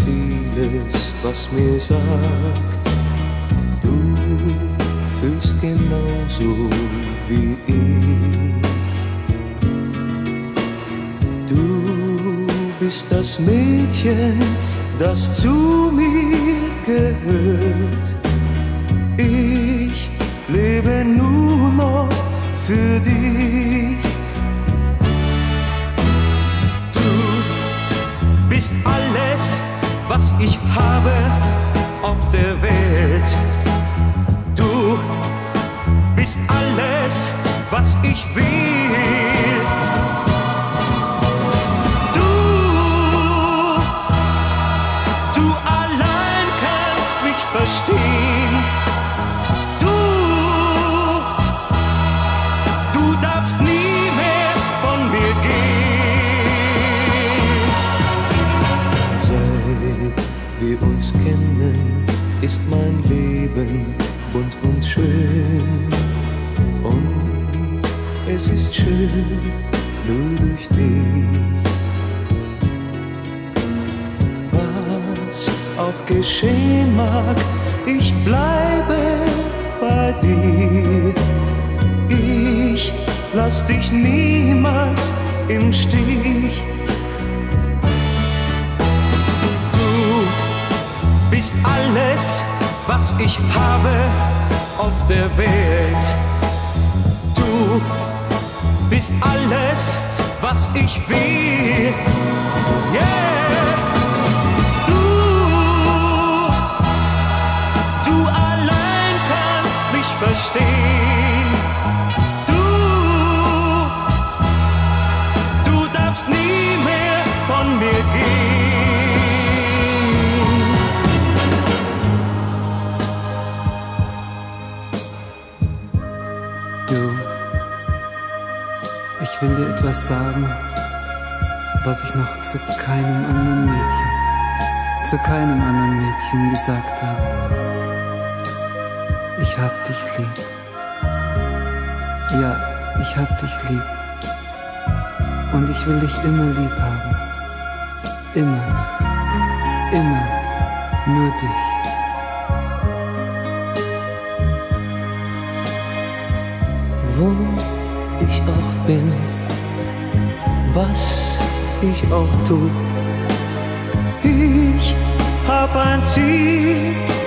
vieles, was mir sagt, du fühlst genauso wie ich. Du bist das Mädchen, das zu mir gehört. Ich lebe nur noch für dich. Du bist alles, was ich habe auf der Welt. Du bist alles, was ich will. Du allein kannst mich verstehen. Du darfst nie mehr von mir gehen. Seit wir uns kennen, ist mein Leben bunt und schön. Und es ist schön, nur durch dich. Was auch geschehen mag, ich bleibe bei dir. Ich lass dich niemals im Stich. Du bist alles, was ich habe auf der Welt. Du bist alles, was ich will. Yeah! Du allein kannst mich verstehen. Du darfst nie mehr von mir gehen. Du, ich will dir etwas sagen, was ich noch zu keinem anderen Mädchen gesagt habe. Ich hab dich lieb. Ja, ich hab dich lieb. Und ich will dich immer lieb haben. Immer, immer, nur dich. Wo ich auch bin, was ich auch tu, ich hab ein Ziel.